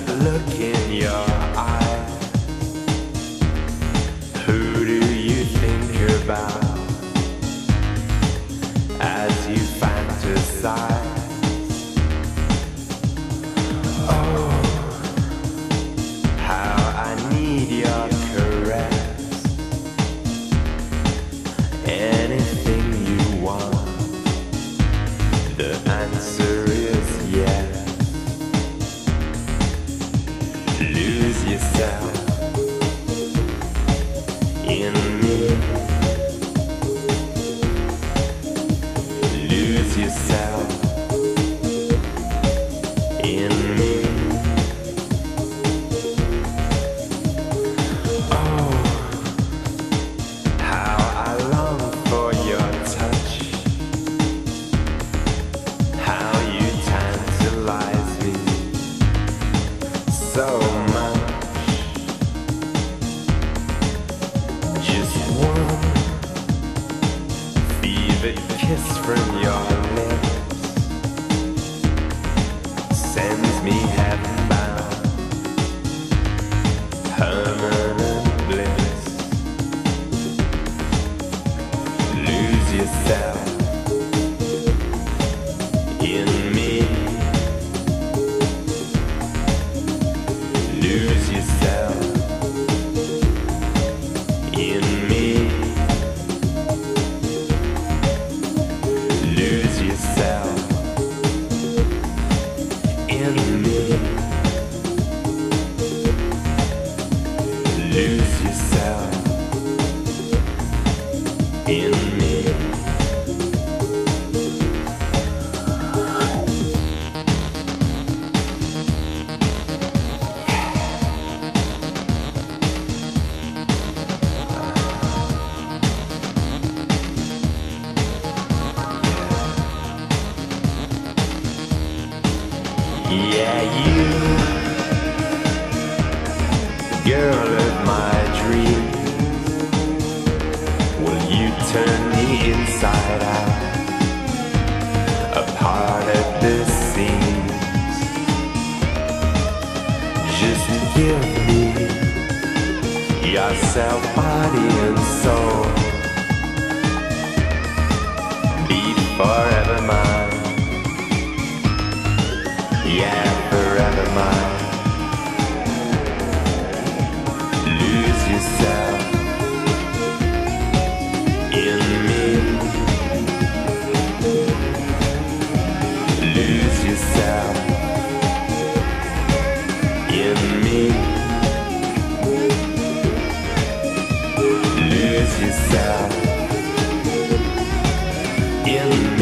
that look in your eyes. Who do you think about as you fantasize? Oh, how I need your caress. Anything you want, the answer is yes. Lose yourself in me. Lose yourself in me. Oh, how I long for your touch. How you tantalize me so much. Just one fevered kiss from your lips sends me heaven-bound, permanent bliss. Lose yourself in me. Lose yourself in me. Lose yourself in me. Lose yourself in me. Yeah, you, girl of my dreams, will you turn me inside out, a part of the seams? Just give me yourself, body and soul. Be forever mine. Yeah, forever mine. Lose yourself in me. Lose yourself in me. Lose yourself in me.